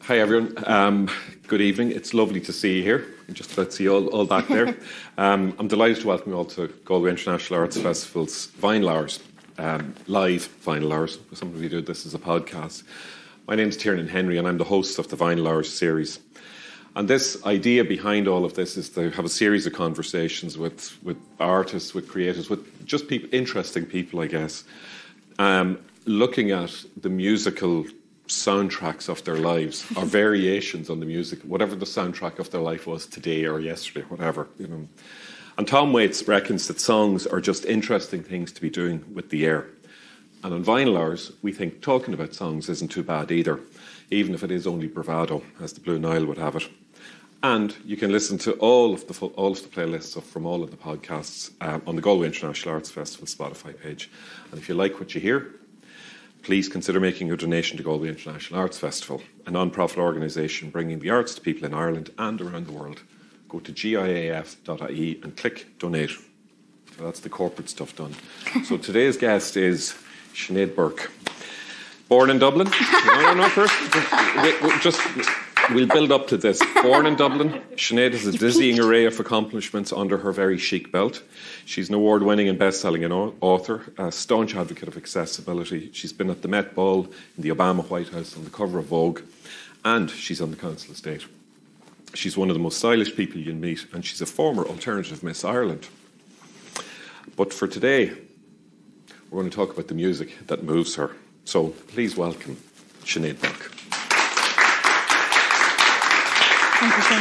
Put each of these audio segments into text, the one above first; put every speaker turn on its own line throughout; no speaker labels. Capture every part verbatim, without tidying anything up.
Hi everyone, um, good evening. It's lovely to see you here. I'm just about to see you all, all back there. um, I'm delighted to welcome you all to Galway International Arts Festival's Vinyl Hours, um, live Vinyl Hours. Some of you do this as a podcast. My name is Tiernan Henry and I'm the host of the Vinyl Hours series. And this idea behind all of this is to have a series of conversations with, with artists, with creators, with just people, interesting people, I guess, um, looking at the musical soundtracks of their lives or variations on the music, whatever the soundtrack of their life was today or yesterday, whatever, you know. And Tom Waits reckons that songs are just interesting things to be doing with the air. And on Vinyl Hours, we think talking about songs isn't too bad either, even if it is only bravado, as the Blue Nile would have it. And you can listen to all of the full, all of the playlists of, from all of the podcasts um, on the Galway International Arts Festival Spotify page. And if you like what you hear, please consider making a donation to Galway International Arts Festival, a non-profit organisation bringing the arts to people in Ireland and around the world. Go to G I A F dot I E and click donate. So that's the corporate stuff done. So today's guest is Sinéad Burke. Born in Dublin. No, no, no, first. We, we, just, we'll build up to this. Born in Dublin, Sinéad has a dizzying array of accomplishments under her very chic belt. She's an award-winning and best-selling author, a staunch advocate of accessibility. She's been at the Met Ball, in the Obama White House, on the cover of Vogue, and she's on the Council of State. She's one of the most stylish people you'll meet, and she's a former alternative Miss Ireland. But for today, we're going to talk about the music that moves her. So please welcome Sinéad Burke.
Thank you so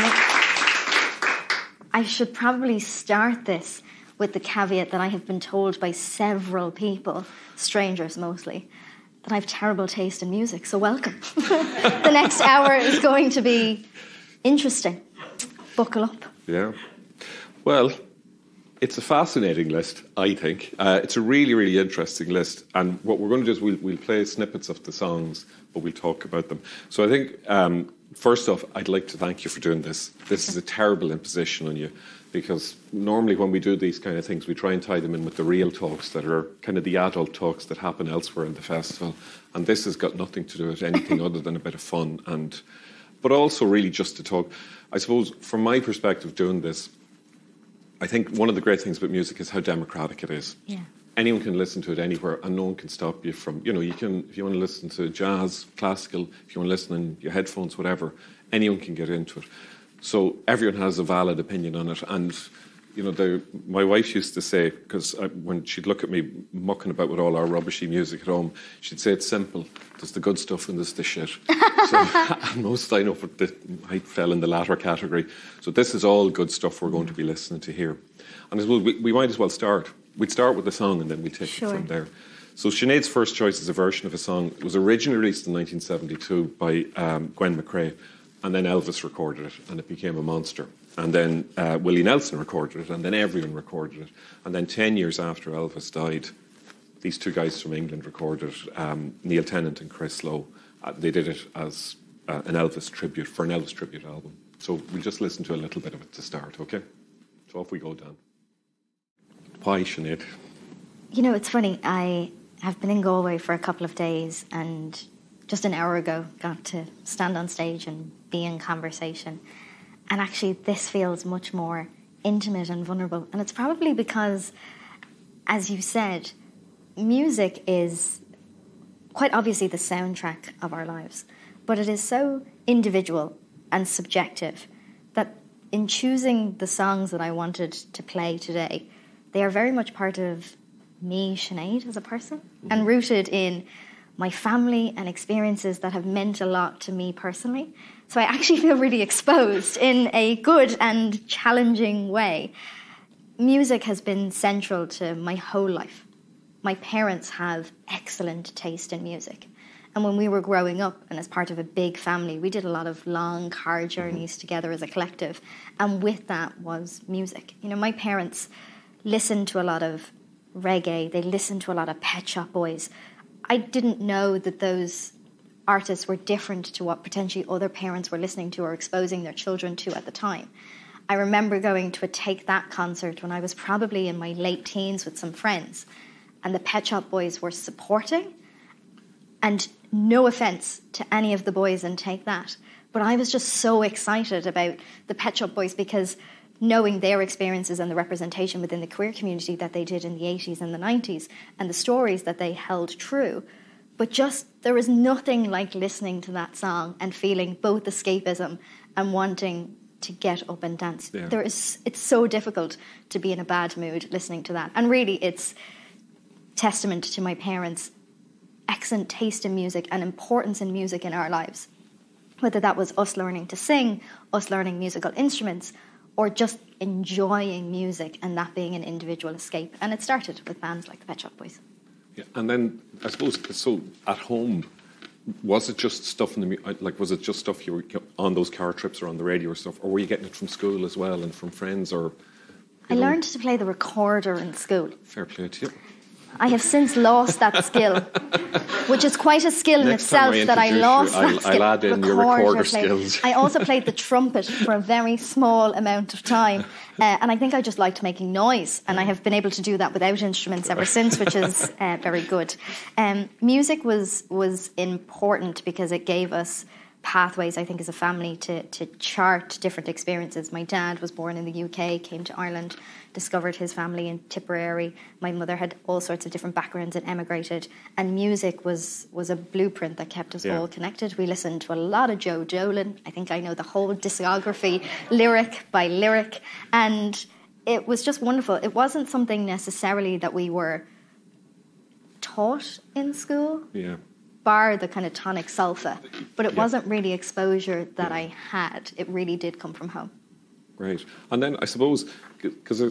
much. I should probably start this with the caveat that I have been told by several people, strangers mostly, that I have terrible taste in music, so welcome. The next hour is going to be interesting. Buckle up.
Yeah. Well, it's a fascinating list, I think. Uh, it's a really, really interesting list. And what we're going to do is we'll, we'll play snippets of the songs, but we'll talk about them. So I think, um, first off, I'd like to thank you for doing this. This is a terrible imposition on you, because normally when we do these kind of things, we try and tie them in with the real talks that are kind of the adult talks that happen elsewhere in the festival. And this has got nothing to do with anything other than a bit of fun. And but also really just to talk. I suppose, from my perspective doing this, I think one of the great things about music is how democratic it is.
Yeah.
Anyone can listen to it anywhere and no one can stop you from, you know, you can, if you want to listen to jazz, classical, if you want to listen in your headphones, whatever, anyone can get into it. So everyone has a valid opinion on it. And, you know, the, my wife used to say, because when she'd look at me mucking about with all our rubbishy music at home, she'd say it's simple. There's the good stuff and there's the shit. So, and most I know, but the, I fell in the latter category. So this is all good stuff we're going to be listening to here. And as well, we, we might as well start. We'd start with the song and then we'd take
Sure.
it from there. So Sinead's first choice is a version of a song. It was originally released in nineteen seventy-two by um, Gwen McCrae, and then Elvis recorded it, and it became a monster. And then uh, Willie Nelson recorded it, and then everyone recorded it. And then ten years after Elvis died, these two guys from England recorded it, um, Neil Tennant and Chris Lowe. Uh, they did it as uh, an Elvis tribute, for an Elvis tribute album. So we'll just listen to a little bit of it to start, okay? So off we go, Dan. Why, Sinead?
You know, it's funny, I have been in Galway for a couple of days and just an hour ago got to stand on stage and be in conversation. And actually this feels much more intimate and vulnerable. And it's probably because, as you said, music is quite obviously the soundtrack of our lives. But it is so individual and subjective that in choosing the songs that I wanted to play today, they are very much part of me, Sinead, as a person, mm-hmm. and rooted in my family and experiences that have meant a lot to me personally. So I actually feel really exposed in a good and challenging way. Music has been central to my whole life. My parents have excellent taste in music. And when we were growing up and as part of a big family, we did a lot of long car journeys together as a collective. And with that was music. You know, my parents listened to a lot of reggae. They listened to a lot of Pet Shop Boys. I didn't know that those artists were different to what potentially other parents were listening to or exposing their children to at the time. I remember going to a Take That concert when I was probably in my late teens with some friends, and the Pet Shop Boys were supporting, And no offence to any of the boys in Take That, but I was just so excited about the Pet Shop Boys because knowing their experiences and the representation within the queer community that they did in the eighties and the nineties and the stories that they held true. But just, there was nothing like listening to that song and feeling both escapism and wanting to get up and dance.
Yeah.
There is, it's so difficult to be in a bad mood listening to that. And really, it's testament to my parents' excellent taste in music and importance in music in our lives. Whether that was us learning to sing, us learning musical instruments, or just enjoying music and that being an individual escape. And it started with bands like the Pet Shop Boys.
Yeah, and then I suppose, so at home, was it just stuff in the mu- like? Was it just stuff you were on those car trips or on the radio or stuff, or were you getting it from school as well and from friends? Or
I
know?
learned to play the recorder in school.
Fair play to you.
I have since lost that skill, which is quite a skill in
Next
itself
time I
that I
introduce
lost
you, I'll-
that skill.
I'll add in your recorder skills.
I also played the trumpet for a very small amount of time, uh, and I think I just liked making noise, and I have been able to do that without instruments ever since, which is uh, very good. Um, music was was important because it gave us pathways, I think, as a family to, to chart different experiences. My dad was born in the U K, came to Ireland, discovered his family in Tipperary. My mother had all sorts of different backgrounds and emigrated. And music was, was a blueprint that kept us
Yeah.
all connected. We listened to a lot of Joe Dolan. I think I know the whole discography, lyric by lyric. And it was just wonderful. It wasn't something necessarily that we were taught in school.
Yeah.
Bar the kind of tonic sulfa, but it
Yeah.
wasn't really exposure that
Yeah.
I had. It really did come from home.
Right. And then I suppose, because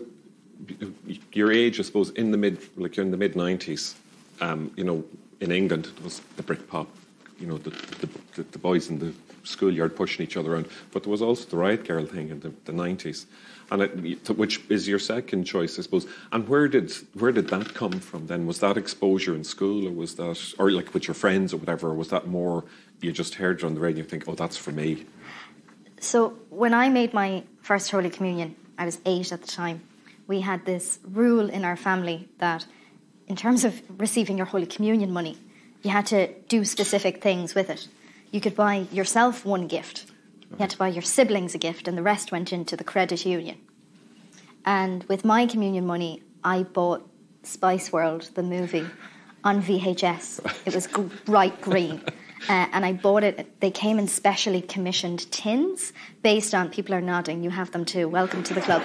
your age, I suppose, in the mid, like you're in the mid nineties, um, you know, in England, it was the Britpop, you know, the, the, the boys in the schoolyard pushing each other around. But there was also the Riot Girl thing in the, the nineties, and it, which is your second choice, I suppose. And where did where did that come from then? Was that exposure in school, or was that, or like with your friends or whatever, or was that more you just heard it on the radio and you think, oh, that's for me?
So when I made my first Holy Communion, I was eight at the time. We had this rule in our family that in terms of receiving your Holy Communion money, you had to do specific things with it. You could buy yourself one gift. You had to buy your siblings a gift, and the rest went into the credit union. And with my communion money, I bought Spice World, the movie, on V H S. It was g- bright green. Uh, and I bought it. They came in specially commissioned tins based on, people are nodding, you have them too, welcome to the club,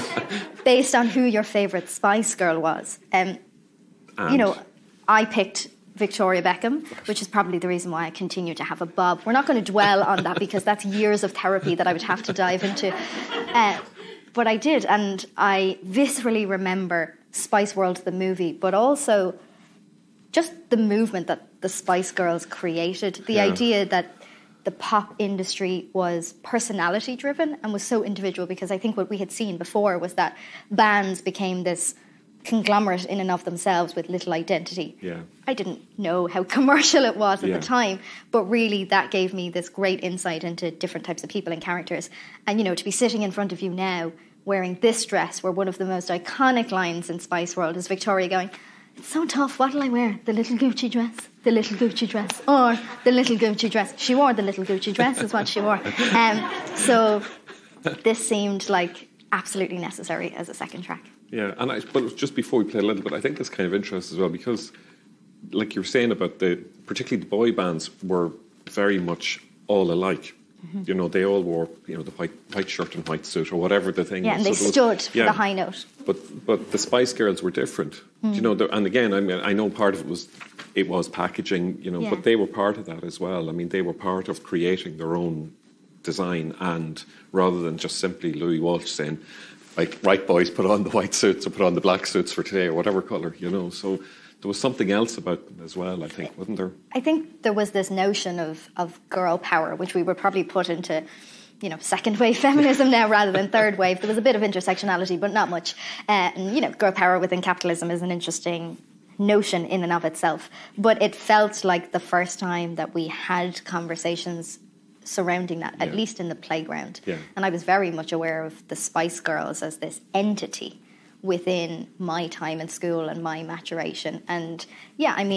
based on who your favourite Spice Girl was. Um, you know, I picked Victoria Beckham, which is probably the reason why I continue to have a bob. We're not going to dwell on that because that's years of therapy that I would have to dive into. Uh, but I did, and I viscerally remember Spice World, the movie, but also just the movement that the Spice Girls created, the
Yeah.
idea that the pop industry was personality driven and was so individual, because I think what we had seen before was that bands became this conglomerate in and of themselves with little identity.
Yeah.
I didn't know how commercial it was at
Yeah.
the time, but really that gave me this great insight into different types of people and characters. And, you know, to be sitting in front of you now wearing this dress, where one of the most iconic lines in Spice World is Victoria going, "It's so tough, what'll I wear? The little Gucci dress, the little Gucci dress, or the little Gucci dress." She wore the little Gucci dress, is what she wore. Um, so this seemed like absolutely necessary as a second track.
Yeah, and I, but just before we play a little bit, I think that's kind of interesting as well, because, like you were saying about the, particularly the boy bands were very much all alike. Mm-hmm. You know, they all wore, you know, the white white shirt and white suit or whatever the thing.
Yeah,
was.
and they
So
stood
was,
for
yeah,
the high note.
But but the Spice Girls were different. Mm. You know, the, and again, I mean, I know part of it was it was packaging. You know,
Yeah.
but they were part of that as well. I mean, they were part of creating their own design, and rather than just simply Louis Walsh saying, like, right, boys, put on the white suits or put on the black suits for today or whatever colour, you know. So there was something else about them as well, I think, wasn't there?
I think there was this notion of, of girl power, which we would probably put into, you know, second wave feminism now rather than third wave. There was a bit of intersectionality, but not much. Uh, and, you know, girl power within capitalism is an interesting notion in and of itself. But it felt like the first time that we had conversations surrounding that, at
Yeah.
least in the playground.
Yeah.
And I was very much aware of the Spice Girls as this entity within my time in school and my maturation. And yeah, I mean,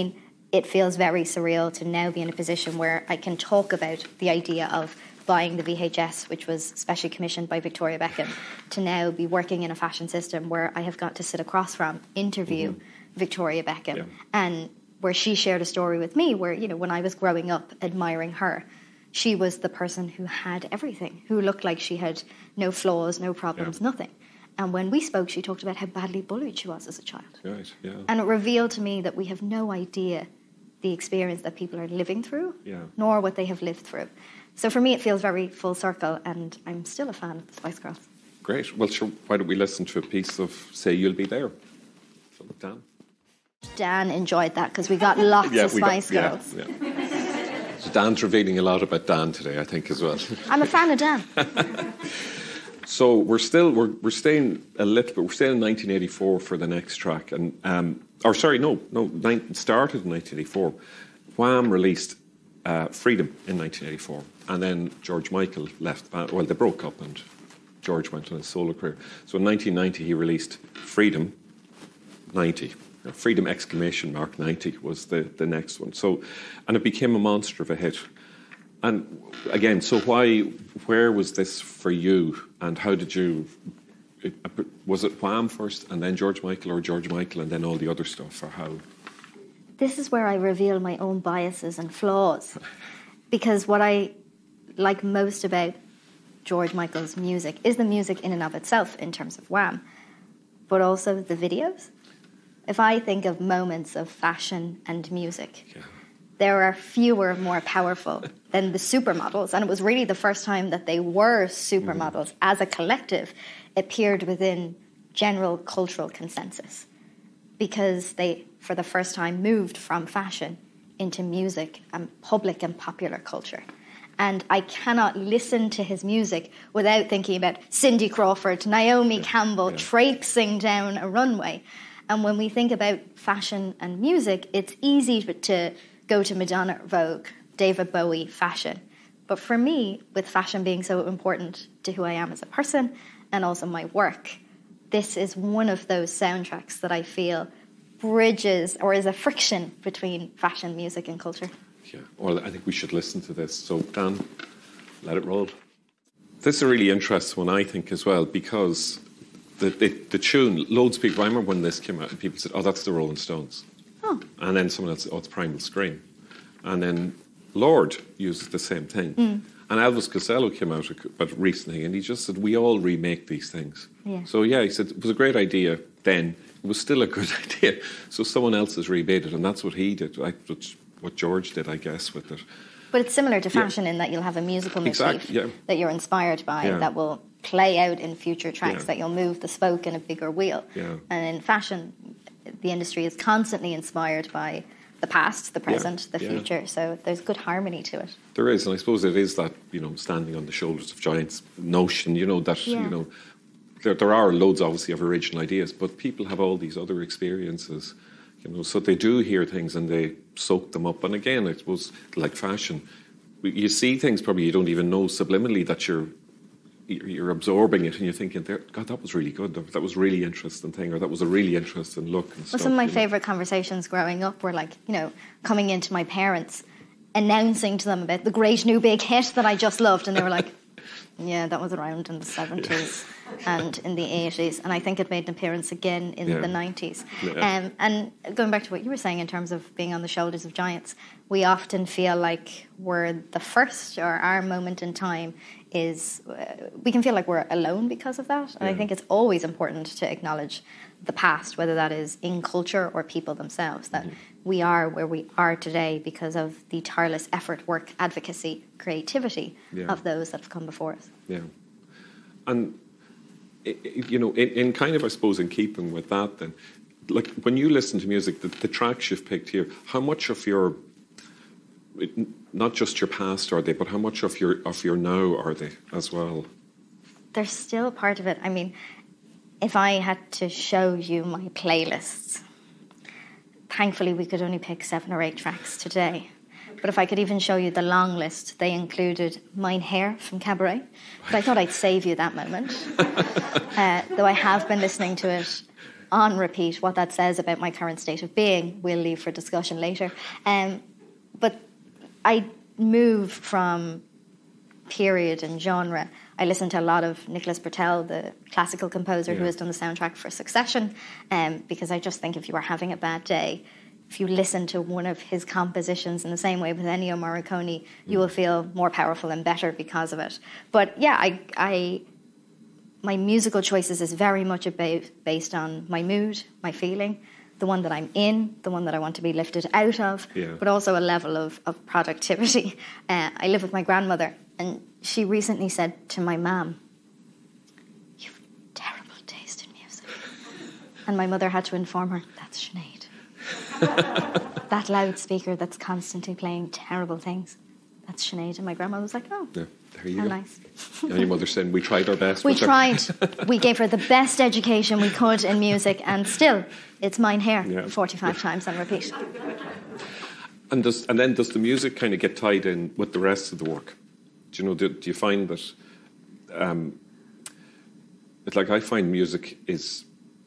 it feels very surreal to now be in a position where I can talk about the idea of buying the V H S, which was specially commissioned by Victoria Beckham, to now be working in a fashion system where I have got to sit across from, interview mm-hmm. Victoria Beckham, yeah. and where she shared a story with me where, you know, when I was growing up admiring her, she was the person who had everything, who looked like she had no flaws, no problems, yeah. nothing. And when we spoke, she talked about how badly bullied she was as a child.
Right, yeah.
And it revealed to me that we have no idea the experience that people are living through,
yeah.
nor what they have lived through. So for me, it feels very full circle, and I'm still a fan of the Spice Girls.
Great. Well, sure, why don't we listen to a piece of Say You'll Be There? So, Dan.
Dan enjoyed that because we got lots
yeah,
of Spice
got,
Girls.
Yeah, yeah. So Dan's revealing a lot about Dan today, I think, as well.
I'm a fan of Dan.
So we're still we're we're staying a little bit. We're staying in nineteen eighty-four for the next track, and um, or sorry, no, no, nine, started in nineteen eighty-four. Wham released uh, Freedom in nineteen eighty-four, and then George Michael left the band. Well, they broke up, and George went on his solo career. So in nineteen ninety, he released Freedom ninety. Freedom exclamation mark ninety was the, the next one. So, and it became a monster of a hit. And again, so why, where was this for you, and how did you? It, was it Wham first, and then George Michael, or George Michael and then all the other stuff, or how?
This is where I reveal my own biases and flaws, because what I like most about George Michael's music is the music in and of itself, in terms of Wham, but also the videos. If I think of moments of fashion and music, yeah. there are fewer more powerful than the supermodels. And it was really the first time that they were supermodels mm. as a collective appeared within general cultural consensus, because they, for the first time, moved from fashion into music and public and popular culture. And I cannot listen to his music without thinking about Cindy Crawford, Naomi yeah. Campbell, yeah. traipsing down a runway. And when we think about fashion and music, it's easy to go to Madonna, Vogue, David Bowie, fashion. But for me, with fashion being so important to who I am as a person and also my work, this is one of those soundtracks that I feel bridges or is a friction between fashion, music and culture.
Yeah, well, I think we should listen to this. So, Dan, let it roll. This is a really interesting one, I think, as well, because The, the, the tune, loads of people, I remember when this came out, and people said, oh, that's the Rolling Stones.
Oh.
And then someone else said, oh, it's Primal Scream. And then Lord used the same thing. Mm. And Elvis Costello came out about recently, and he just said, we all remake these things.
Yeah.
So, yeah, he said, it was a great idea then. It was still a good idea. So someone else has remade it, and that's what he did. Like, what George did, I guess, with it.
But it's similar to fashion yeah. in that you'll have a musical motif
exactly, yeah.
that you're inspired by yeah. that will play out in future tracks, yeah. that you'll move the spoke in a bigger wheel.
Yeah.
And in fashion, the industry is constantly inspired by the past, the present, yeah. the
yeah.
future. So there's good harmony to it.
There is, and I suppose it is that, you know, standing on the shoulders of giants notion, you know, that,
yeah.
you know, there, there are loads, obviously, of original ideas, but people have all these other experiences, you know, so they do hear things and they soak them up. And again, I suppose, like fashion, you see things probably you don't even know subliminally that you're you're absorbing it, and you're thinking, God, that was really good. That was a really interesting thing, or that was a really interesting look. And
well,
stuff,
some of my
you know.
favourite conversations growing up were like, you know, coming into my parents, announcing to them about the great new big hit that I just loved, and they were like, yeah, that was around in the seventies and in the eighties, and I think it made an appearance again in
yeah.
the nineties.
Yeah.
Um, and going back to what you were saying in terms of being on the shoulders of giants, we often feel like we're the first, or our moment in time is, uh, we can feel like we're alone because of that. And
yeah.
I think it's always important to acknowledge the past, whether that is in culture or people themselves, that mm-hmm. we are where we are today because of the tireless effort, work, advocacy, creativity
yeah.
of those that have come before us.
Yeah. And, you know, in, in kind of, I suppose, in keeping with that then, like when you listen to music, the, the tracks you've picked here, how much of your, not just your past are they, but how much of your of your now are they as well?
They're still part of it. I mean, if I had to show you my playlists, thankfully we could only pick seven or eight tracks today. But if I could even show you the long list, they included Mine Hair from Cabaret. But I thought I'd save you that moment. uh, though I have been listening to it on repeat. What that says about my current state of being, we'll leave for discussion later. Um, but I move from period and genre. I listen to a lot of Nicholas Britell, the classical composer yeah. who has done the soundtrack for Succession, um, because I just think if you are having a bad day, if you listen to one of his compositions in the same way with Ennio Morricone, mm. you will feel more powerful and better because of it. But yeah, I, I my musical choices is very much about, based on my mood, my feeling, the one that I'm in, the one that I want to be lifted out of, yeah. but also a level of, of productivity. Uh, I live with my grandmother, and she recently said to my mum, "You've terrible taste in music." And my mother had to inform her, "That's Sinead." That loudspeaker that's constantly playing terrible things, that's Sinead. And my grandma was like, "Oh, yeah, there you
go."
Nice.
And your mother said, "We tried our best."
We tried. We gave her the best education we could in music, and still, it's Mine Hair yeah. forty-five times on repeat.
And does and then does the music kind of get tied in with the rest of the work? Do you know? Do, do you find that? Um, it's like I find music is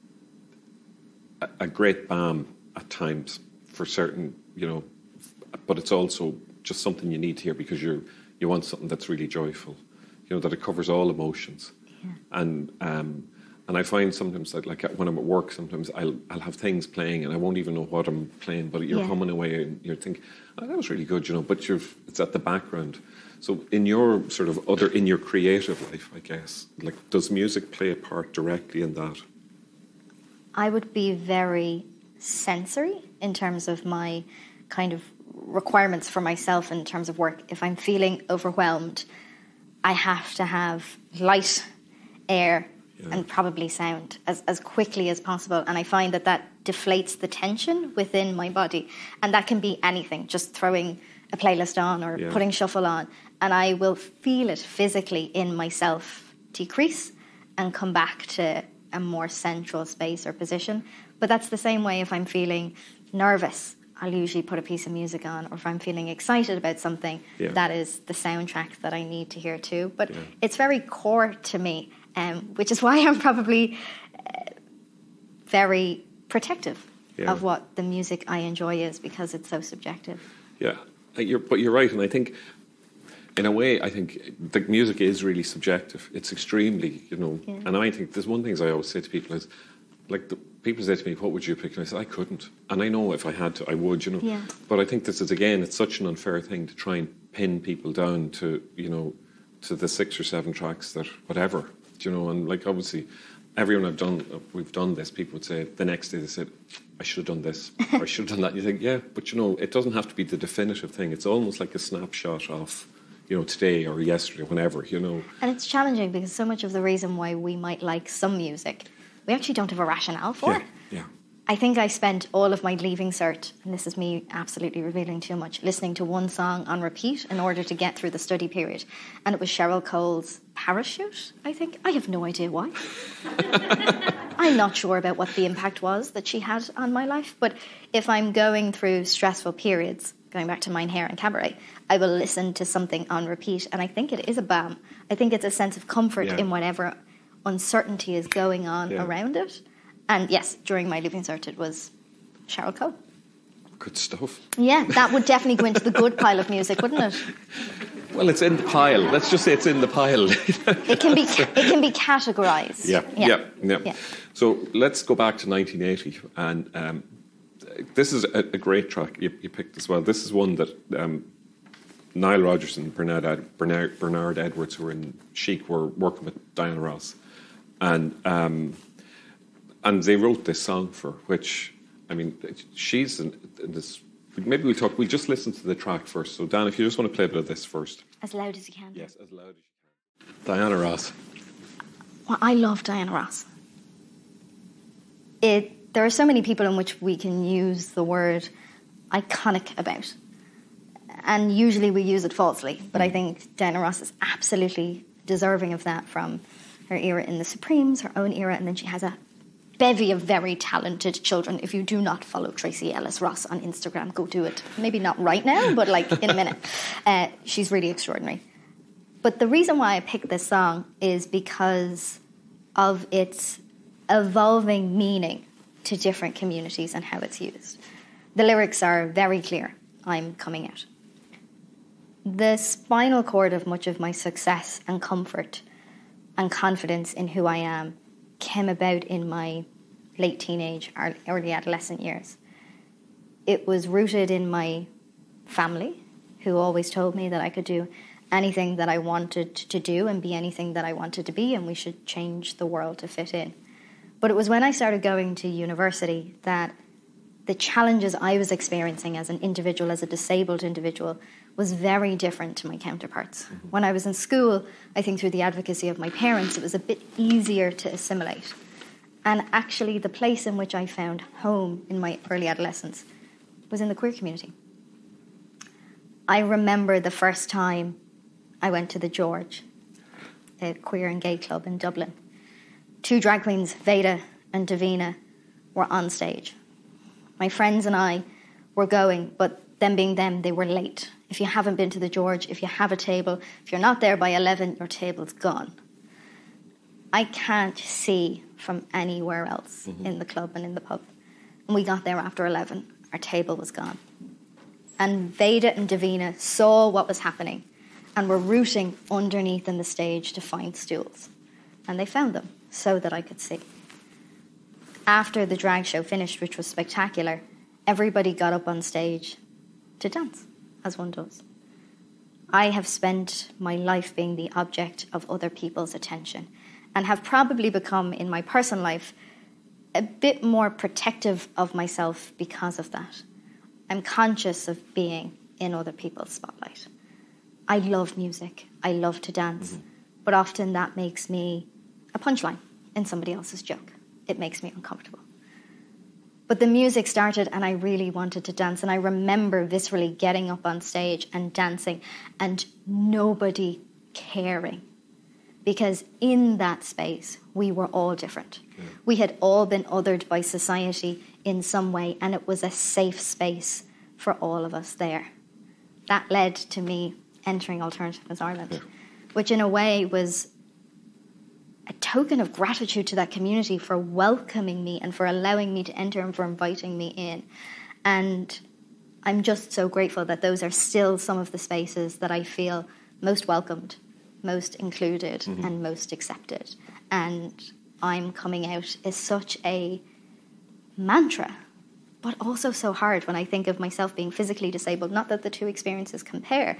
a, a great balm at times for certain, you know, but it's also just something you need to hear because you you want something that's really joyful, you know, that it covers all emotions. Yeah. And um, and I find sometimes that, like, when I'm at work, sometimes I'll I'll have things playing and I won't even know what I'm playing, but you're yeah. humming away and you're thinking, "Oh, that was really good," you know, but you're it's at the background. So in your sort of other in your creative life, I guess, like, does music play a part directly in that?
I would be very sensory in terms of my kind of requirements for myself in terms of work. If I'm feeling overwhelmed, I have to have light, air, yeah. and probably sound as, as quickly as possible. And I find that that deflates the tension within my body. And that can be anything, just throwing a playlist on or yeah. putting shuffle on. And I will feel it physically in myself decrease and come back to a more central space or position. But that's the same way if I'm feeling nervous, I'll usually put a piece of music on, or if I'm feeling excited about something, yeah. that is the soundtrack that I need to hear too. But yeah. it's very core to me, um, which is why I'm probably uh, very protective yeah. of what the music I enjoy is, because it's so subjective.
Yeah, you're, but you're right, and I think, in a way, I think the music is really subjective. It's extremely, you know, yeah. and I think there's one thing I always say to people is, like, the, people say to me, "What would you pick?" And I said, "I couldn't." And I know if I had to, I would, you know.
Yeah.
But I think this is, again, it's such an unfair thing to try and pin people down to, you know, to the six or seven tracks that whatever, you know. And, like, obviously, everyone I've done, we've done this, people would say the next day, they said, "I should have done this," or "I should have done that." And you think, yeah, but, you know, it doesn't have to be the definitive thing. It's almost like a snapshot of, you know, today or yesterday, whenever, you know.
And it's challenging because so much of the reason why we might like some music, we actually don't have a rationale for.
Yeah, yeah.
I think I spent all of my leaving cert, and this is me absolutely revealing too much, listening to one song on repeat in order to get through the study period. And it was Cheryl Cole's Parachute, I think. I have no idea why. I'm not sure about what the impact was that she had on my life, but if I'm going through stressful periods, going back to Mine Hair and Cabaret, I will listen to something on repeat, and I think it is a balm. I think it's a sense of comfort yeah. in whatever uncertainty is going on yeah. around it. And yes, during my leaving cert, it was Cheryl Cole.
Good stuff.
Yeah, that would definitely go into the good pile of music, wouldn't it?
Well, it's in the pile. Let's just say it's in the pile.
It can be it can be categorised.
Yeah, yeah, yeah, yeah, yeah. So let's go back to nineteen eighty, and um, this is a, a great track you, you picked as well. This is one that um, Nile Rodgers and Bernard, Ed, Bernard, Bernard Edwards, who were in Chic, were working with Diana Ross, and um, and they wrote this song for, which, I mean, she's in, in this. Maybe we'll talk. We'll just listen to the track first. So, Dan, if you just want to play a bit of this first,
as loud as you can.
Yes, as loud as you can. Diana Ross.
Well, I love Diana Ross. It. There are so many people in which we can use the word iconic about, and usually we use it falsely. But I think Diana Ross is absolutely deserving of that, from her era in the Supremes, her own era, and then she has a bevy of very talented children. If you do not follow Tracy Ellis Ross on Instagram, go do it. Maybe not right now, but like in a minute. Uh, she's really extraordinary. But the reason why I picked this song is because of its evolving meaning to different communities and how it's used. The lyrics are very clear. I'm coming out. The spinal cord of much of my success and comfort and confidence in who I am came about in my late teenage, early adolescent years. It was rooted in my family, who always told me that I could do anything that I wanted to do and be anything that I wanted to be, and we should change the world to fit in. But it was when I started going to university that the challenges I was experiencing as an individual, as a disabled individual, was very different to my counterparts. Mm-hmm. When I was in school, I think through the advocacy of my parents, it was a bit easier to assimilate. And actually, the place in which I found home in my early adolescence was in the queer community. I remember the first time I went to the George, a queer and gay club in Dublin. Two drag queens, Veda and Davina, were on stage. My friends and I were going, but them being them, they were late. If you haven't been to the George, if you have a table, if you're not there by eleven, your table's gone. I can't see from anywhere else mm-hmm. in the club and in the pub. And we got there after eleven. Our table was gone. And Veda and Davina saw what was happening and were rooting underneath in the stage to find stools. And they found them so that I could see. After the drag show finished, which was spectacular, everybody got up on stage to dance, as one does. I have spent my life being the object of other people's attention and have probably become, in my personal life, a bit more protective of myself because of that. I'm conscious of being in other people's spotlight. I love music. I love to dance. Mm-hmm. But often that makes me a punchline in somebody else's joke. It makes me uncomfortable. But the music started and I really wanted to dance. And I remember viscerally getting up on stage and dancing and nobody caring. Because in that space, we were all different. Yeah. We had all been othered by society in some way, and it was a safe space for all of us there. That led to me entering Alternative Miss Ireland, yeah. which in a way was a token of gratitude to that community for welcoming me and for allowing me to enter and for inviting me in. And I'm just so grateful that those are still some of the spaces that I feel most welcomed, most included, mm-hmm. and most accepted. And I'm coming out is such a mantra, but also so hard when I think of myself being physically disabled. Not that the two experiences compare.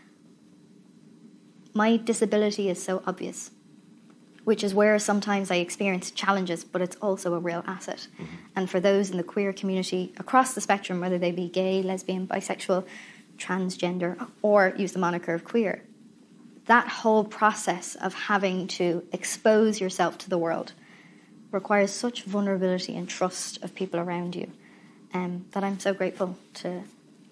My disability is so obvious, which is where sometimes I experience challenges, but it's also a real asset. Mm-hmm. And for those in the queer community across the spectrum, whether they be gay, lesbian, bisexual, transgender, or use the moniker of queer, that whole process of having to expose yourself to the world requires such vulnerability and trust of people around you um, that I'm so grateful to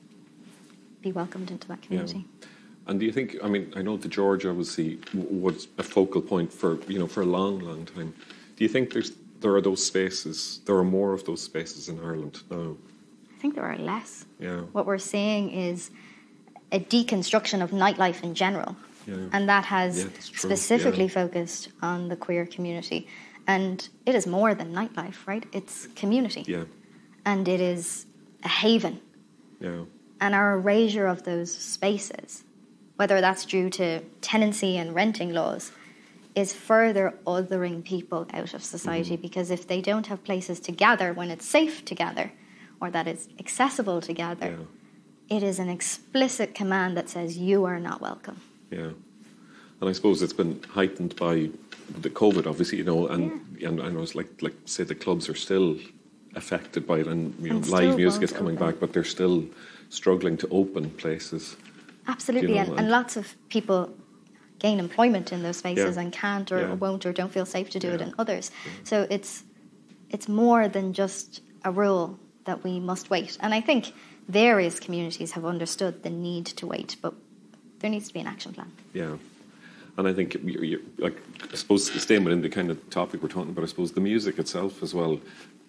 be welcomed into that community.
Yeah. And do you think, I mean, I know the George obviously was a focal point for, you know, for a long, long time. Do you think there's there are those spaces, there are more of those spaces in Ireland now?
I think there are less.
Yeah.
What we're seeing is a deconstruction of nightlife in general. Yeah. And that has yeah, specifically yeah. focused on the queer community. And it is more than nightlife, right? It's community.
Yeah.
And it is a haven.
Yeah.
And our erasure of those spaces, whether that's due to tenancy and renting laws, is further othering people out of society. Mm-hmm. Because if they don't have places to gather when it's safe to gather, or that it's accessible to gather, yeah. it is an explicit command that says you are not welcome.
Yeah. And I suppose it's been heightened by the COVID, obviously, you know, and yeah. and I know it's like, like, say, the clubs are still affected by it, and, you know, and live music is coming open. back, but they're still struggling to open places.
Absolutely, you know, and, and, and lots of people gain employment in those spaces yeah. and can't or
yeah.
won't or don't feel safe to do
yeah.
it in others.
Yeah.
So it's it's more than just a rule that we must wait. And I think various communities have understood the need to wait, but there needs to be an action plan.
Yeah. And I think, you're, you're, like, I suppose, staying within the kind of topic we're talking about, I suppose the music itself as well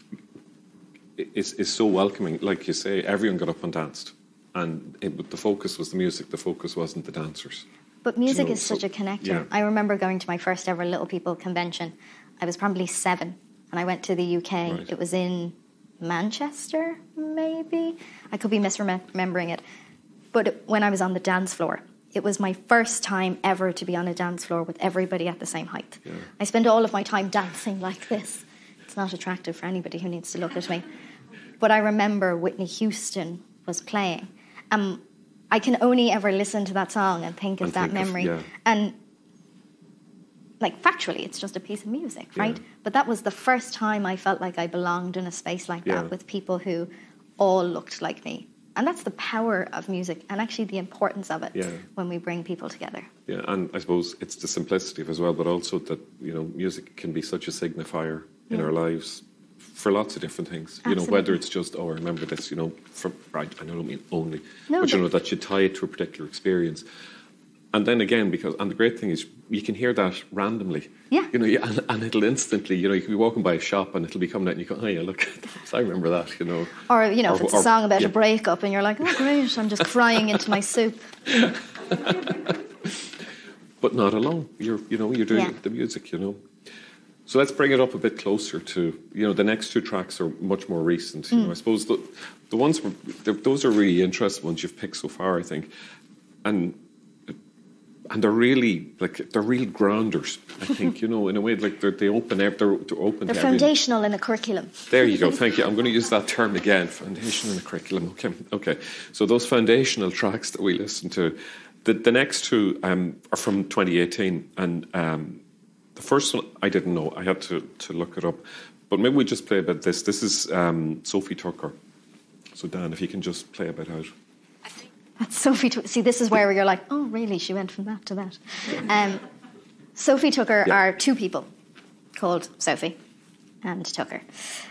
is, is so welcoming. Like you say, everyone got up and danced. And it, but the focus was the music, the focus wasn't the dancers.
But music
you know,
is
so,
such a connector.
Yeah.
I remember going to my first ever Little People convention. I was probably seven, and I went to the U K.
Right.
It was in Manchester, maybe? I could be misremembering it. But it, when I was on the dance floor, it was my first time ever to be on a dance floor with everybody at the same height.
Yeah.
I spend all of my time dancing like this. It's not attractive for anybody who needs to look at me. But I remember Whitney Houston was playing. Um, I can only ever listen to that song and think of
and
that
think
memory.
Of, yeah.
And, like, factually, it's just a piece of music, right?
Yeah.
But that was the first time I felt like I belonged in a space like
Yeah.
that with people who all looked like me. And that's the power of music and actually the importance of it
Yeah.
when we bring people together.
Yeah, and I suppose it's the simplicity of it as well, but also that, you know, music can be such a signifier in
Yeah.
our lives for lots of different things.
Absolutely.
You know, whether it's just, oh, I remember this, you know, for, right, I don't mean only,
No,
but you
but-
know, that you tie it to a particular experience. And then again, because, and the great thing is, you can hear that randomly.
Yeah.
You know, you, and, and it'll instantly, you know, you can be walking by a shop and it'll be coming out and you go, oh yeah, look, I remember that, you know.
Or, you know, if
Or-
it's a
or-
song about
yeah.
a breakup and you're like, oh, great, I'm just crying into my soup.
But not alone. You're, you know, you're doing
Yeah.
the music, you know. So let's bring it up a bit closer to, you know, the next two tracks are much more recent. You
Mm.
know, I suppose the, the ones, were, the, those are really interesting ones you've picked so far, I think. And and they're really, like, they're real grounders, I think, you know, in a way, like, they're, they open, they're, they're open
They're
to everything.
foundational in a curriculum.
There you go, thank you. I'm going to use that term again, foundational in the curriculum. Okay, okay. So those foundational tracks that we listen to, the, the next two um, are from twenty eighteen, and um, the first one I didn't know. I had to, to look it up. But maybe we just play a bit of this. This is um, Sophie Tucker. So Dan, if you can just play a bit out.
That's Sophie Tucker. See, this is where you're like, oh, really? She went from that to that. Um, Sophie Tucker
Yeah.
are two people called Sophie and Tucker.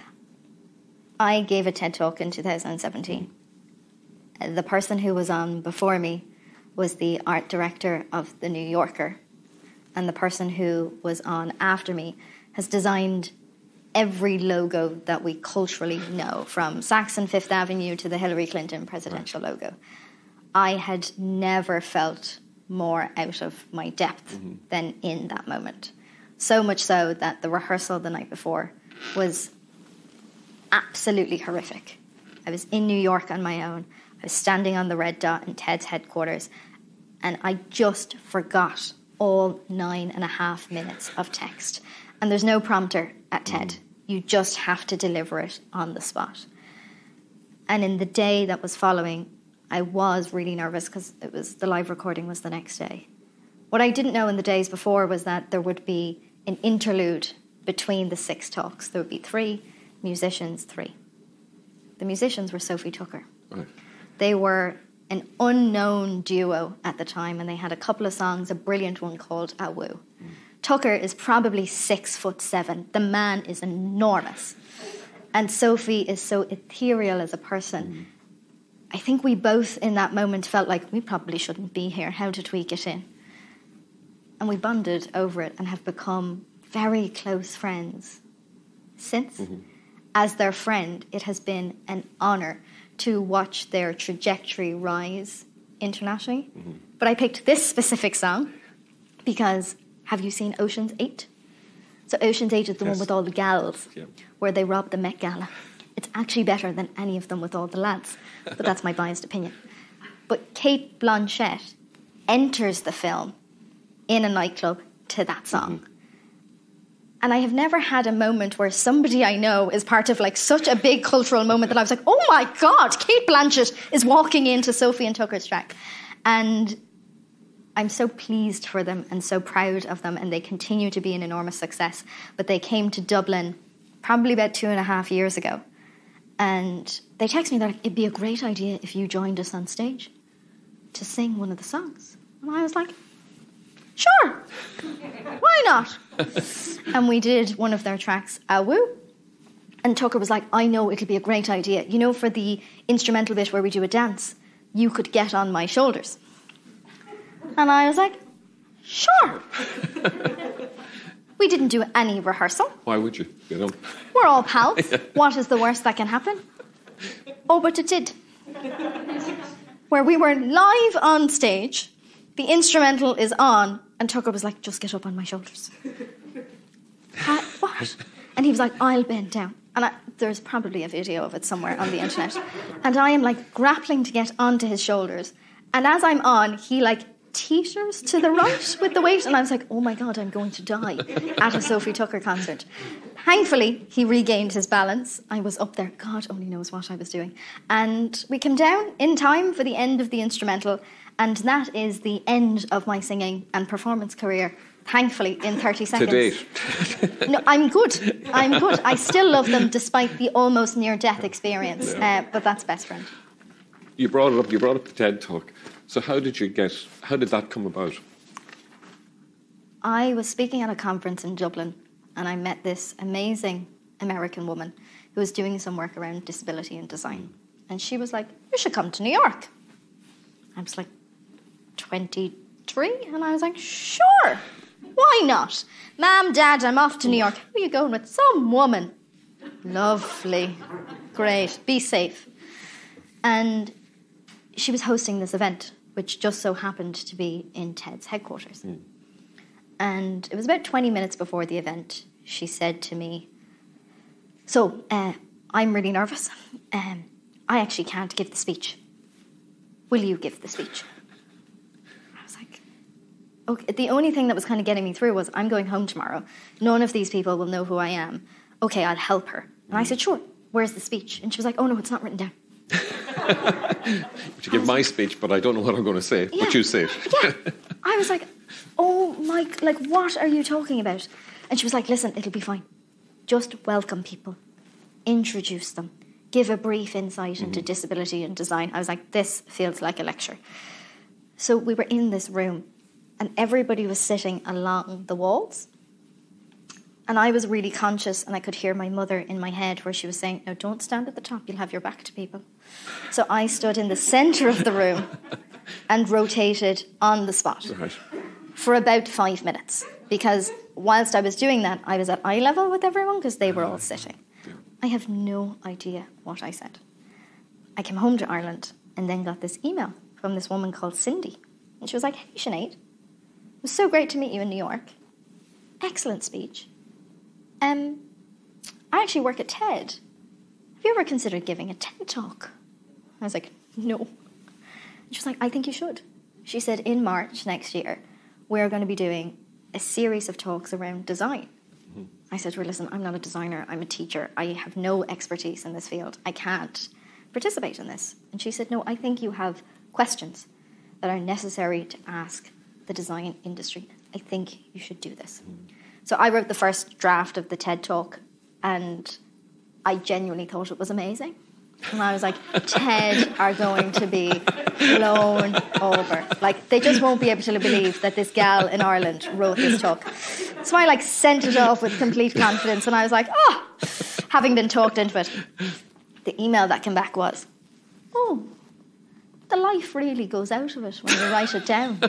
I gave a TED Talk in two thousand seventeen. Uh, The person who was on before me was the art director of The New Yorker. And the person who was on after me has designed every logo that we culturally know, from Saks and Fifth Avenue to the Hillary Clinton presidential
Right.
logo. I had never felt more out of my depth
Mm-hmm.
than in that moment. So much so that the rehearsal the night before was absolutely horrific. I was in New York on my own. I was standing on the red dot in TED's headquarters, and I just forgot all nine and a half minutes of text. And there's no prompter at TED.
Mm.
You just have to deliver it on the spot. And in the day that was following, I was really nervous because it was the live recording was the next day. What I didn't know in the days before was that there would be an interlude between the six talks. There would be three musicians, three. The musicians were Sophie Tucker.
Right.
They were an unknown duo at the time, and they had a couple of songs, a brilliant one called Ah Woo. Mm. Tucker is probably six foot seven. The man is enormous. And Sophie is so ethereal as a person. Mm. I think we both in that moment felt like we probably shouldn't be here. How did we get in? And we bonded over it and have become very close friends since. Mm-hmm. As their friend, it has been an honour to watch their trajectory rise internationally. Mm-hmm. But I picked this specific song because, have you seen Ocean's Eight? So Ocean's Eight is the
yes.
one with all the gals,
yeah.
where they rob the Met Gala. It's actually better than any of them with all the lads, but that's my biased opinion. But Kate Blanchett enters the film in a nightclub to that song. Mm-hmm. And I have never had a moment where somebody I know is part of like such a big cultural moment that I was like, oh my God, Kate Blanchett is walking into Sophie and Tucker's track. And I'm so pleased for them and so proud of them, and they continue to be an enormous success. But they came to Dublin probably about two and a half years ago. And they texted me, they're like, it'd be a great idea if you joined us on stage to sing one of the songs. And I was like, sure, why not? And we did one of their tracks, Ah Woo. And Tucker was like, I know it'll be a great idea. You know, for the instrumental bit where we do a dance, you could get on my shoulders. And I was like, sure. We didn't do any rehearsal.
Why would you? You know,
we're all pals. What is the worst that can happen? Oh, but it did. Where we were live on stage, the instrumental is on, and Tucker was like, just get up on my shoulders. uh, what? And he was like, I'll bend down. And I, there's probably a video of it somewhere on the internet. And I am like grappling to get onto his shoulders. And as I'm on, he like teeters to the right with the weight. And I was like, oh my God, I'm going to die at a Sophie Tucker concert. Thankfully, he regained his balance. I was up there. God only knows what I was doing. And we came down in time for the end of the instrumental. And that is the end of my singing and performance career. Thankfully, in thirty seconds.
To date.
No, I'm good. I'm good. I still love them despite the almost near-death experience.
Yeah.
Uh, but that's best friend.
You brought it up. You brought up the TED Talk. So how did you get? How did that come about?
I was speaking at a conference in Dublin, and I met this amazing American woman who was doing some work around disability and design. And she was like, "You should come to New York." I was like, twenty-three, and I was like, "Sure. Why not? Mom, Dad, I'm off to New York." "Who are you going with?" "Some woman." "Lovely. Great. Be safe." And she was hosting this event, which just so happened to be in TED's headquarters. Mm. And it was about twenty minutes before the event. She said to me, "So, uh, I'm really nervous. Um, I actually can't give the speech. Will you give the speech?" Okay, the only thing that was kind of getting me through was, I'm going home tomorrow. None of these people will know who I am. Okay, I'll help her. And I said, "Sure, where's the speech?" And she was like, "Oh no, it's not written down."
Would you give my speech, but I don't know what I'm going to say.
Yeah,
but you say it.
Yeah. I was like, "Oh my, like, what are you talking about?" And she was like, "Listen, it'll be fine. Just welcome people. Introduce them. Give a brief insight mm-hmm. into disability and design." I was like, this feels like a lecture. So we were in this room, and everybody was sitting along the walls. And I was really conscious, and I could hear my mother in my head where she was saying, "No, don't stand at the top, you'll have your back to people." So I stood in the centre of the room and rotated on the spot
right.
for about five minutes. Because whilst I was doing that, I was at eye level with everyone because they were all sitting.
Yeah.
I have no idea what I said. I came home to Ireland and then got this email from this woman called Cindy. And she was like, "Hey, Sinead, it was so great to meet you in New York. Excellent speech. Um, I actually work at TED. Have you ever considered giving a TED Talk?" I was like, "No." And she was like, "I think you should." She said, "In March next year, we're going to be doing a series of talks around design." Mm-hmm. I said to her, "Listen, I'm not a designer. I'm a teacher. I have no expertise in this field. I can't participate in this." And she said, "No, I think you have questions that are necessary to ask the design industry. I think you should do this." Mm. So I wrote the first draft of the TED Talk, and I genuinely thought it was amazing. And I was like, TED are going to be blown over. Like, they just won't be able to believe that this gal in Ireland wrote this talk. So I, like, sent it off with complete confidence, and I was like, oh, having been talked into it. The email that came back was, "Oh, the life really goes out of it when you write it down."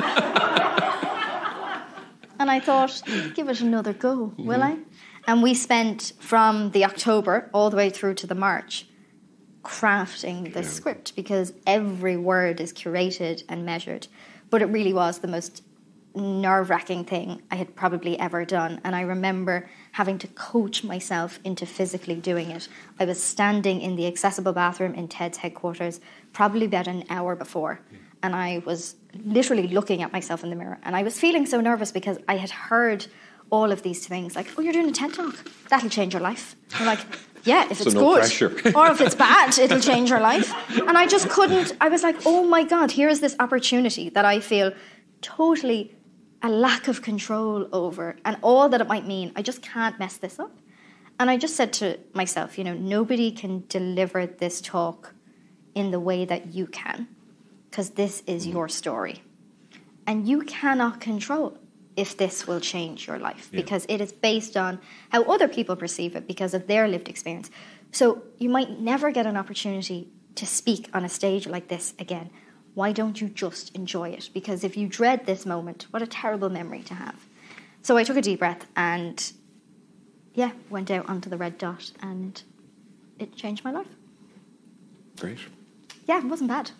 And I thought, give it another go, will mm-hmm. I? And we spent from the October all the way through to the March crafting the yeah. script, because every word is curated and measured. But it really was the most nerve-wracking thing I had probably ever done. And I remember having to coach myself into physically doing it. I was standing in the accessible bathroom in TED's headquarters probably about an hour before. Yeah. And I was literally looking at myself in the mirror. And I was feeling so nervous because I had heard all of these things, like, "Oh, you're doing a TED Talk. That'll change your life." I'm like, yeah, if
so
it's
no
good.
Pressure.
Or if it's bad, it'll change your life. And I just couldn't. I was like, oh my God, here is this opportunity that I feel totally a lack of control over, and all that it might mean. I just can't mess this up. And I just said to myself, you know, nobody can deliver this talk in the way that you can, because this is your story. And you cannot control if this will change your life, yeah. because it is based on how other people perceive it because of their lived experience. So you might never get an opportunity to speak on a stage like this again. Why don't you just enjoy it? Because if you dread this moment, what a terrible memory to have. So I took a deep breath and, yeah, went out onto the red dot, and it changed my life.
Great.
Yeah, it wasn't bad.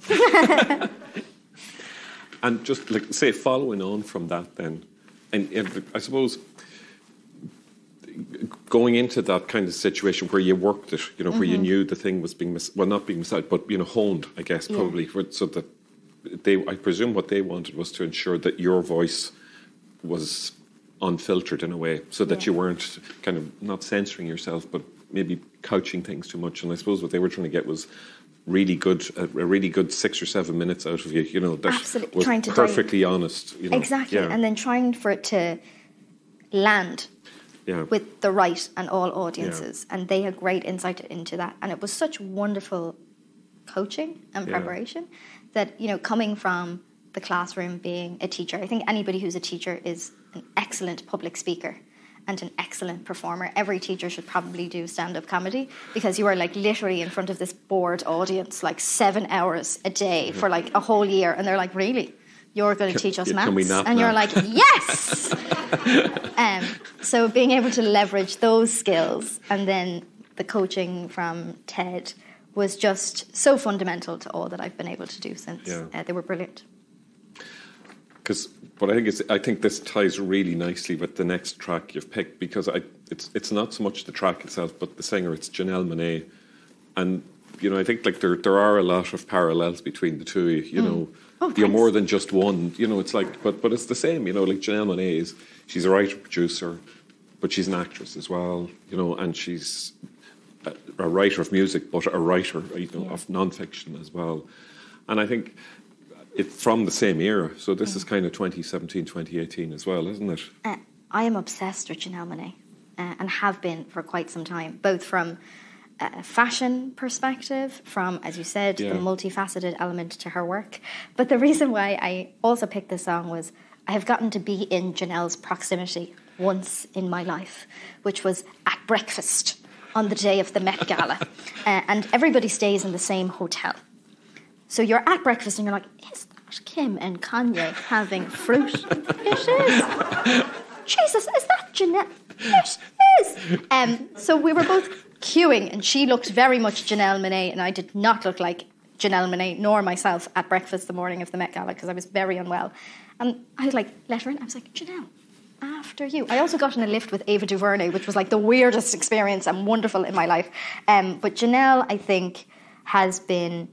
And just, like, say, following on from that then, and if, I suppose going into that kind of situation where you worked it, you know, where mm-hmm. you knew the thing was being, mis- well, not being misguided, but, you know, honed, I guess, yeah. probably, for, so that they, I presume what they wanted was to ensure that your voice was unfiltered in a way, so that yeah. you weren't kind of not censoring yourself, but maybe couching things too much. And I suppose what they were trying to get was really good, a, a really good six or seven minutes out of you, you know, that
Absolutely.
was
trying to
perfectly
dive.
honest. You know?
Exactly,
yeah.
and then trying for it to land yeah. with the right and all audiences, yeah. and they had great insight into that, and it was such wonderful coaching and preparation yeah. that, you know, coming from the classroom, being a teacher, I think anybody who's a teacher is an excellent public speaker and an excellent performer. Every teacher should probably do stand-up comedy, because you are like literally in front of this bored audience like seven hours a day for like a whole year, and they're like, really? You're going to teach us
can,
maths?
Can we nap
and
now?
You're like, yes! um, so being able to leverage those skills, and then the coaching from Ted was just so fundamental to all that I've been able to do since. Yeah. Uh, they were brilliant.
Because what I think is, I think this ties really nicely with the next track you've picked, because I, it's it's not so much the track itself, but the singer. It's Janelle Monáe, and you know, I think like there there are a lot of parallels between the two. You mm. know,
oh,
you're more than just one. You know, it's like, but but it's the same. You know, like Janelle Monáe is, she's a writer producer, but she's an actress as well. You know, and she's a, a writer of music, but a writer, you know, yeah. of non-fiction as well. And I think it's from the same era, so this mm. is kind of twenty seventeen, twenty eighteen as well, isn't it?
Uh, I am obsessed with Janelle Monáe, uh, and have been for quite some time, both from a fashion perspective, from, as you said, yeah. the multifaceted element to her work. But the reason why I also picked this song was I have gotten to be in Janelle's proximity once in my life, which was at breakfast on the day of the Met Gala. uh, and everybody stays in the same hotel. So you're at breakfast and you're like, is that Kim and Kanye having fruit? It is. Jesus, is that Janelle? It is. Um, so we were both queuing, and she looked very much Janelle Monáe, and I did not look like Janelle Monáe, nor myself, at breakfast the morning of the Met Gala, because I was very unwell. And I like let her in. I was like, Janelle, after you. I also got in a lift with Ava DuVernay, which was like the weirdest experience and wonderful in my life. Um, but Janelle, I think, has been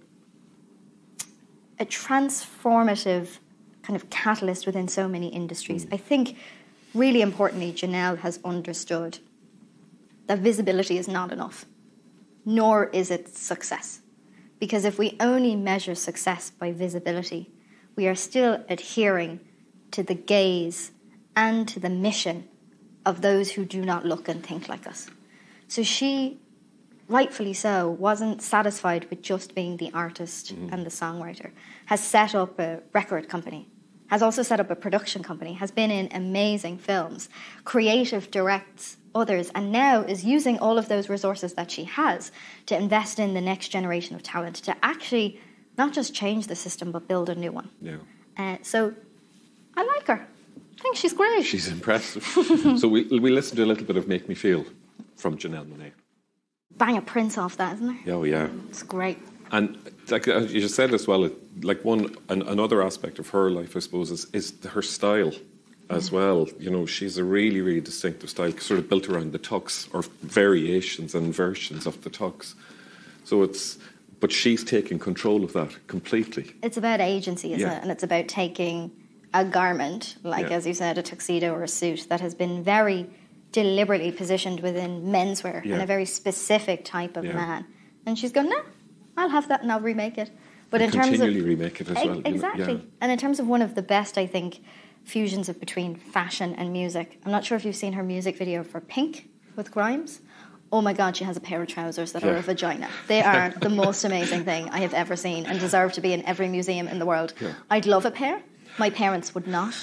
a transformative kind of catalyst within so many industries. I think, really importantly, Janelle has understood that visibility is not enough, nor is it success. Because if we only measure success by visibility, we are still adhering to the gaze and to the mission of those who do not look and think like us. So she, rightfully so, wasn't satisfied with just being the artist mm-hmm. and the songwriter, has set up a record company, has also set up a production company, has been in amazing films, creative directs others, and now is using all of those resources that she has to invest in the next generation of talent, to actually not just change the system, but build a new one.
Yeah.
Uh, so I like her. I think she's great.
She's impressive. So we we listened to a little bit of Make Me Feel from Janelle Monáe.
Bang a Prince off that, isn't there?
Oh, yeah.
It's great.
And like as you just said as well, it, like one an, another aspect of her life, I suppose, is, is her style as yeah. well. You know, she's a really, really distinctive style, sort of built around the tux, or variations and versions of the tux. So it's, but she's taking control of that completely. It's about agency, isn't
yeah. it? And it's about taking a garment, like yeah. as you said, a tuxedo or a suit that has been very deliberately positioned within menswear yeah. and a very specific type of yeah. man. And she's going, no, I'll have that and I'll remake it. But
and
in terms of
continually remake it as well.
Exactly.
You know, yeah.
And in terms of one of the best, I think, fusions of between fashion and music. I'm not sure if you've seen her music video for Pink with Grimes. Oh my God, she has a pair of trousers that yeah. are a vagina. They are the most amazing thing I have ever seen and deserve to be in every museum in the world. Yeah. I'd love a pair. My parents would not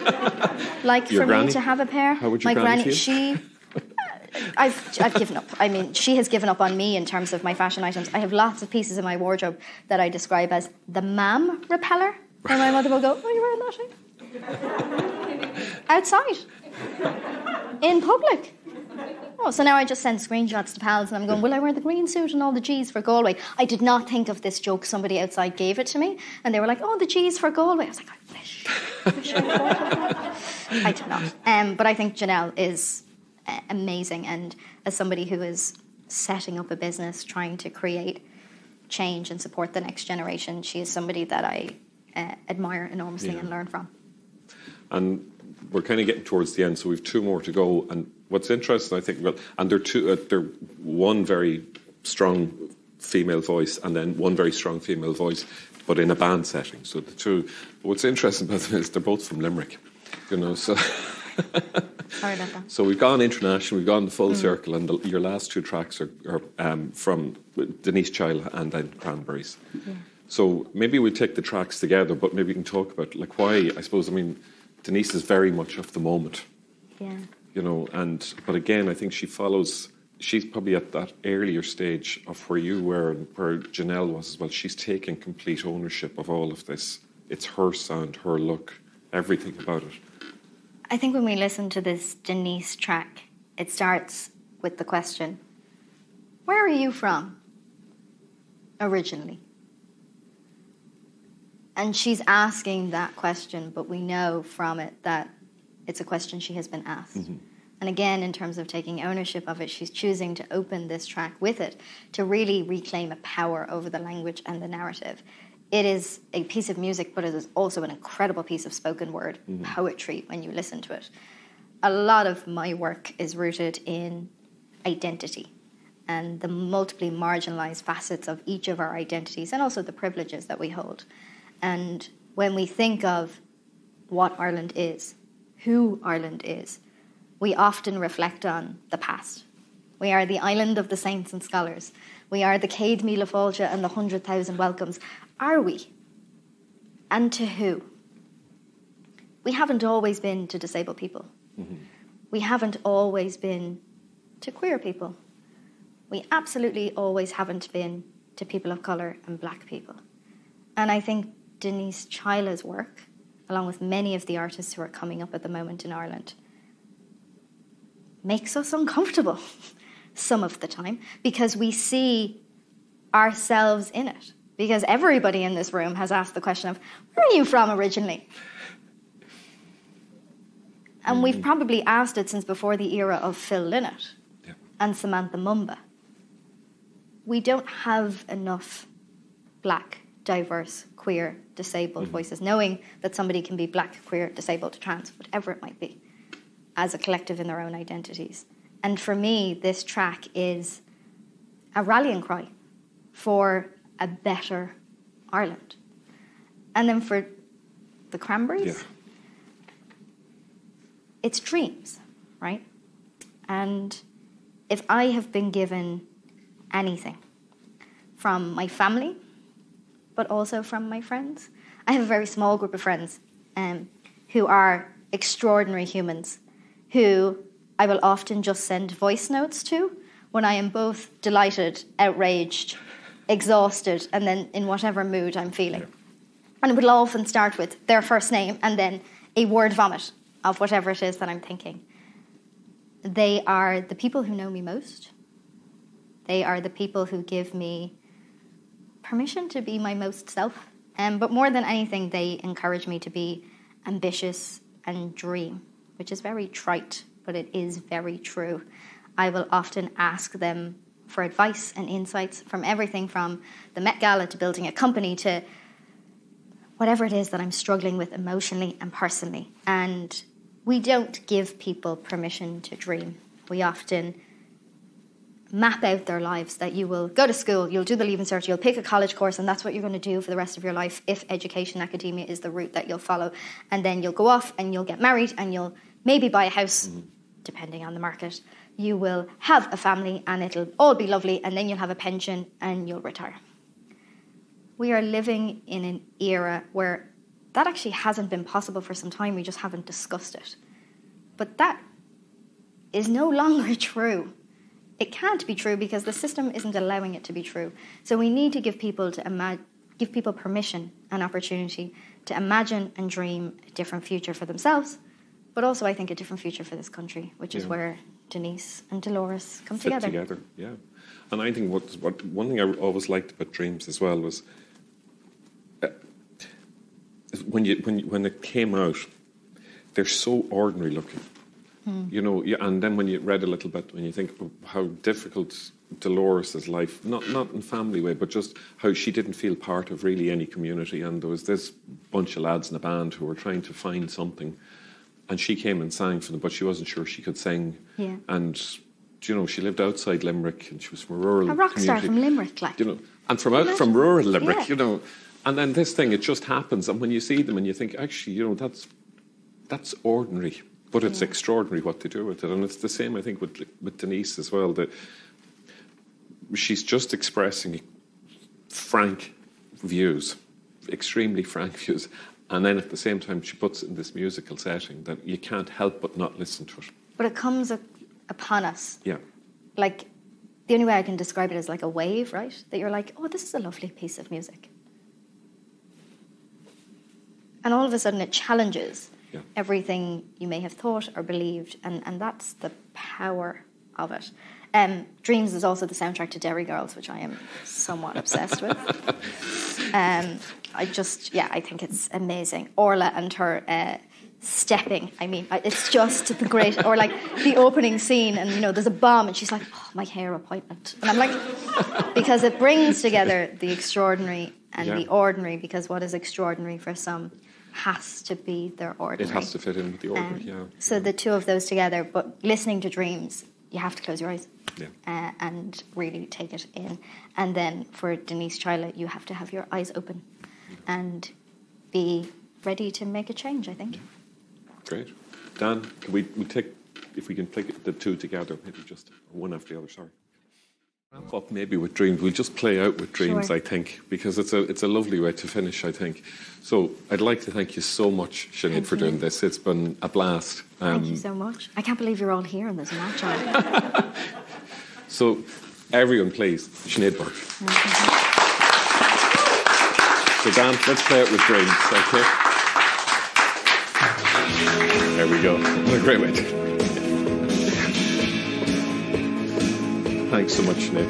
like
your
for
granny?
me to have a pair.
How would your
My
granny
granny,
feel?
she... I've I've given up. I mean, she has given up on me in terms of my fashion items. I have lots of pieces in my wardrobe that I describe as the mam repeller, where my mother will go, "Oh, you're wearing that?" Eh? Outside, in public. Oh, so now I just send screenshots to pals, and I'm going, "Will I wear the green suit and all the G's for Galway?" I did not think of this joke. Somebody outside gave it to me, and they were like, "Oh, the G's for Galway." I was like, "I wish, I wish I thought of that." I did not. Um, but I think Janelle is uh, amazing. And as somebody who is setting up a business, trying to create change and support the next generation, she is somebody that I uh, admire enormously yeah. and learn from.
And we're kind of getting towards the end, so we've two more to go. And what's interesting, I think, well, and they're two, uh, they're one very strong female voice and then one very strong female voice, but in a band setting. So the two. What's interesting about them is they're both from Limerick, you know. So.
Sorry about that.
So we've gone international, we've gone the full mm. circle, and the, your last two tracks are, are um, from Denise Child and then Cranberries. Yeah. So maybe we'll take the tracks together, but maybe we can talk about like why. I suppose I mean Denise is very much of the moment.
Yeah.
You know, and but again, I think she follows. She's probably at that earlier stage of where you were and where Janelle was as well. She's taking complete ownership of all of this. It's her sound, her look, everything about it.
I think when we listen to this Denise track, it starts with the question, where are you from originally? And she's asking that question, but we know from it that it's a question she has been asked. Mm-hmm. And again, in terms of taking ownership of it, she's choosing to open this track with it to really reclaim a power over the language and the narrative. It is a piece of music, but it is also an incredible piece of spoken word mm-hmm. poetry when you listen to it. A lot of my work is rooted in identity and the multiply marginalised facets of each of our identities and also the privileges that we hold. And when we think of what Ireland is, who Ireland is, we often reflect on the past. We are the island of the saints and scholars. We are the Céad Míle Fáilte and the hundred thousand welcomes. Are we? And to who? We haven't always been to disabled people. Mm-hmm. We haven't always been to queer people. We absolutely always haven't been to people of colour and black people. And I think Denise Child's work, along with many of the artists who are coming up at the moment in Ireland, makes us uncomfortable some of the time because we see ourselves in it. Because everybody in this room has asked the question of, where are you from originally? And mm-hmm. we've probably asked it since before the era of Phil Lynott yeah. and Samantha Mumba. We don't have enough black, diverse, queer, disabled mm-hmm. voices, knowing that somebody can be black, queer, disabled, trans, whatever it might be, as a collective in their own identities. And for me, this track is a rallying cry for a better Ireland. And then for the Cranberries, yeah. it's dreams, right? And if I have been given anything from my family, but also from my friends, I have a very small group of friends um, who are extraordinary humans who I will often just send voice notes to when I am both delighted, outraged, exhausted, and then in whatever mood I'm feeling. Yeah. And it will often start with their first name and then a word vomit of whatever it is that I'm thinking. They are the people who know me most. They are the people who give me permission to be my most self. Um, but more than anything, they encourage me to be ambitious and dream, which is very trite, but it is very true. I will often ask them for advice and insights from everything from the Met Gala to building a company to whatever it is that I'm struggling with emotionally and personally. And we don't give people permission to dream. We often map out their lives that you will go to school, you'll do the Leaving Cert, you'll pick a college course, and that's what you're going to do for the rest of your life if education, academia is the route that you'll follow. And then you'll go off and you'll get married and you'll maybe buy a house, mm-hmm. depending on the market. You will have a family and it'll all be lovely, and then you'll have a pension and you'll retire. We are living in an era where that actually hasn't been possible for some time. We just haven't discussed it. But that is no longer true. It can't be true because the system isn't allowing it to be true. So we need to give people to ima- give people permission and opportunity to imagine and dream a different future for themselves, but also I think a different future for this country, which yeah. is where Denise and Dolores come
Fit
together.
together, yeah. And I think what, what one thing I always liked about Dreams as well was uh, when you when when it came out, they're so ordinary looking.
Mm.
You know, yeah, and then when you read a little bit, when you think of how difficult Dolores' life, not not in family way, but just how she didn't feel part of really any community, and there was this bunch of lads in a band who were trying to find something, and she came and sang for them, but she wasn't sure she could sing.
Yeah.
And you know, she lived outside Limerick, and she was from a rural
a rock
community.
star from Limerick, like,
you know, and from out from rural Limerick,
yeah.
you know. And then this thing, it just happens, and when you see them, and you think, actually, you know, that's that's ordinary, but it's
yeah.
extraordinary what they do with it. And it's the same, I think, with with Denise as well. That she's just expressing frank views, extremely frank views, and then at the same time, she puts it in this musical setting that you can't help but not listen to it.
But it comes up upon us.
Yeah.
Like, the only way I can describe it is like a wave, right? That you're like, oh, this is a lovely piece of music. And all of a sudden it challenges yeah. everything you may have thought or believed, and, and that's the power of it. Um, Dreams is also the soundtrack to Derry Girls, which I am somewhat obsessed with. Um, I just, yeah, I think it's amazing. Orla and her uh, stepping, I mean, it's just the great, or like the opening scene, and you know, there's a bomb, and she's like, oh, my hair appointment. And I'm like, because it brings together the extraordinary and yeah. the ordinary, because what is extraordinary for some has to be their ordinary.
It has to fit in with the ordinary, um, yeah.
So the two of those together, but listening to Dreams, you have to close your eyes
yeah.
uh, and really take it in. And then for Denise Chyla, you have to have your eyes open yeah. and be ready to make a change, I think.
Yeah. Great. Dan, can we, we take, if we can take the two together, maybe just one after the other, sorry. Wrap up maybe with Dreams. We'll just play out with Dreams, sure. I think, because it's a it's a lovely way to finish, I think. So I'd like to thank you so much, Sinead, thank for you. doing this. It's been a blast.
Um, thank you so much. I can't believe you're all here and there's a match on.
So everyone, please, Sinead Burke. So Dan, let's play out with Dreams, okay? There we go. What a great way to... Thanks so much, Sinead.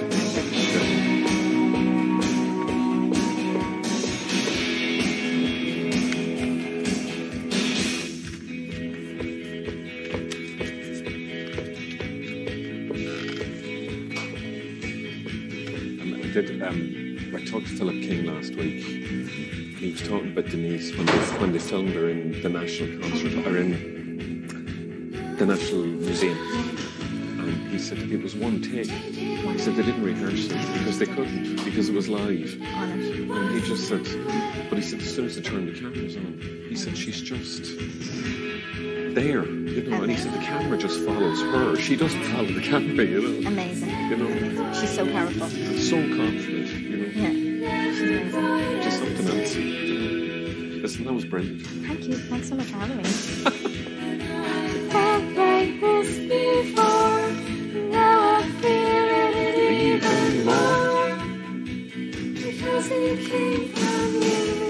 Um, I did. Um, I talked to Philip King last week. He was talking about Denise when they, when they filmed her in the National Concert, or in the National Museum. He said it was one take. He said they didn't rehearse it because they couldn't, because it was live. And he just said, but he said as soon as they turned the cameras on, he said she's just there, you know. And he said the camera just follows her. She doesn't follow the camera, you know.
Amazing.
You know.
Amazing. She's so powerful.
So confident, you know.
Yeah. She's amazing.
Just something else. You know. Listen, that was brilliant.
Thank you. Thanks so much for having me. Felt like this before. Now I feel it even more, because it came from you.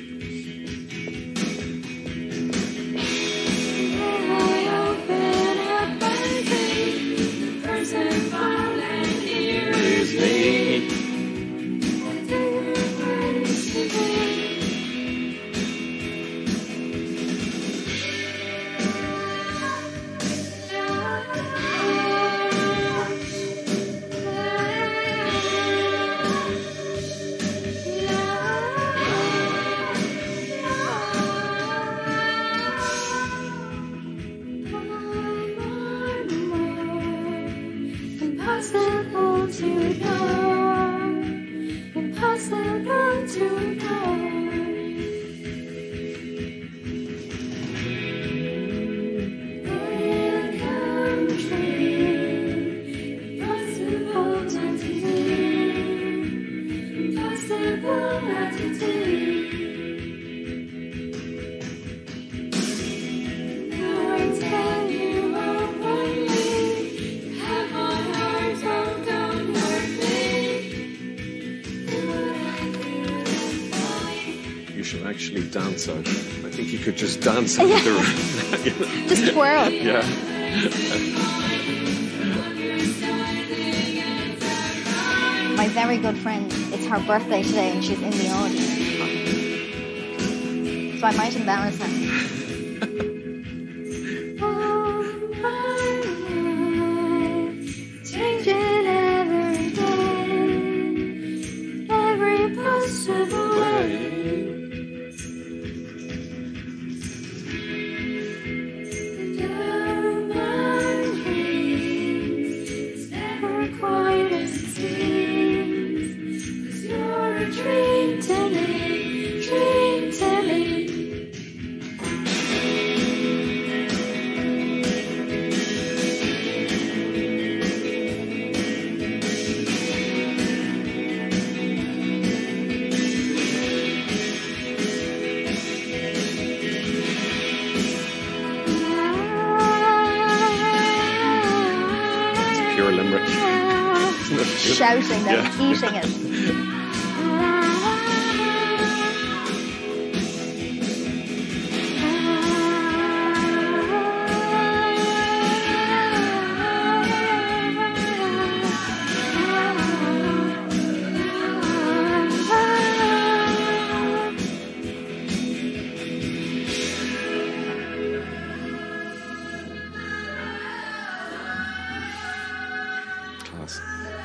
When I open up my dream, the person falling here is me. Different ways to be. Impossible to know, impossible to know. Will come true, impossible not to do, impossible not to do. Now I tell you openly, you have my heart, so don't hurt me. You should actually dance out. I think you could just dance out. Yeah. The, just twirl.
Yeah.
My very good friend, it's her birthday today and she's in the audience. So I might embarrass her. shouting them,
Yeah.
eating it.
Class.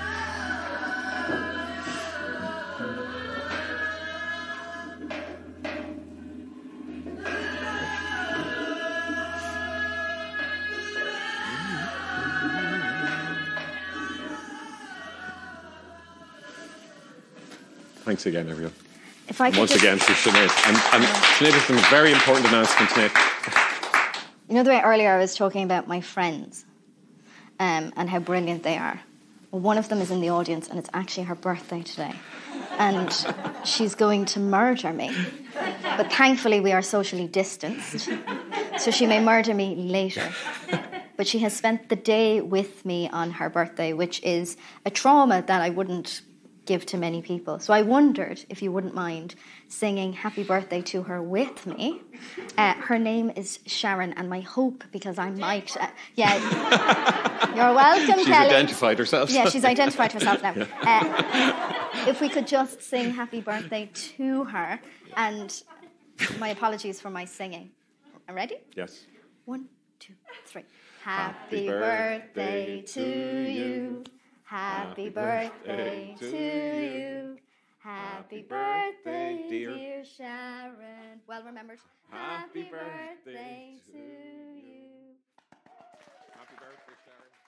Thanks again, everyone.
If I could
Once
just,
again to Sinéad. And, and Sinéad has done a very important announcement today.
you know the way earlier I was talking about my friends um, and how brilliant they are? Well, one of them is in the audience and it's actually her birthday today. And she's going to murder me. But thankfully we are socially distanced, so she may murder me later. But she has spent the day with me on her birthday, which is a trauma that I wouldn't give to many people. So I wondered if you wouldn't mind singing happy birthday to her with me. Uh, her name is Sharon, and my hope, because I might... Uh, yeah, you're welcome,
She's
Kelly.
identified herself.
Yeah, she's identified herself now. Uh, if we could just sing happy birthday to her, and my apologies for my singing. Are ready?
Yes.
One, two, three. Happy birthday to you. Happy birthday to you. Happy birthday, dear Sharon. Well remembered. Happy birthday to you.
Happy birthday, Sharon.